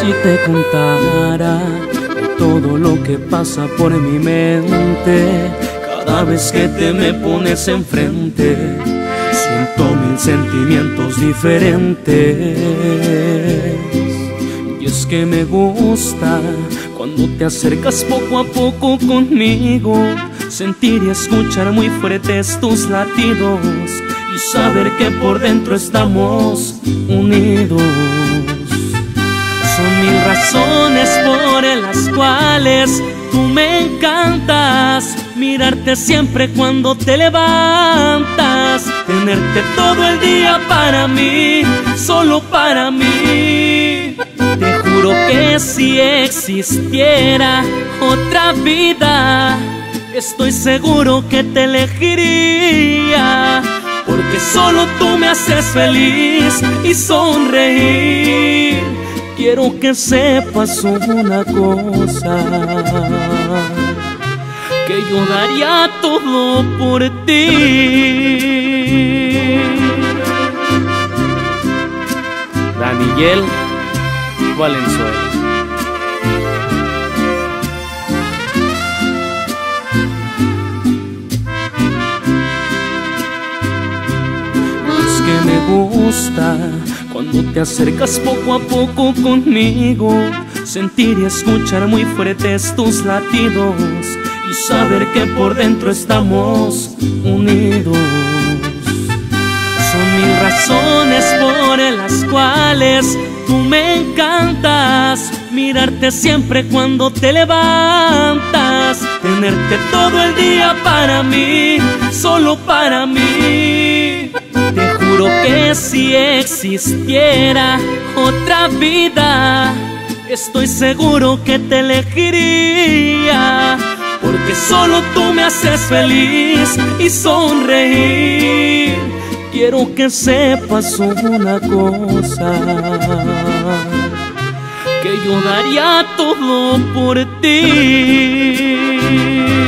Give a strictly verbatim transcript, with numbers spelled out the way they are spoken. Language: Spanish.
Si te contara todo lo que pasa por mi mente, cada vez que te me pones enfrente, siento mil sentimientos diferentes. Y es que me gusta cuando te acercas poco a poco conmigo, sentir y escuchar muy fuertes tus latidos y saber que por dentro estamos unidos. Son mil razones por las cuales tú me encantas, mirarte siempre cuando te levantas, tenerte todo el día para mí, solo para mí. Te juro que si existiera otra vida, estoy seguro que te elegiría, porque solo tú me haces feliz y sonreír. Quiero que sepas una cosa, que yo daría todo por ti. Daniel Valenzuela. Es que me gusta cuando te acercas poco a poco conmigo, sentir y escuchar muy fuertes tus latidos y saber que por dentro estamos unidos. Son mil razones por las cuales tú me encantas, mirarte siempre cuando te levantas, tenerte todo el día para mí, solo para mí. Te juro que si existiera otra vida, estoy seguro que te elegiría, porque solo tú me haces feliz y sonreír. Quiero que sepas una cosa, que yo daría todo por ti.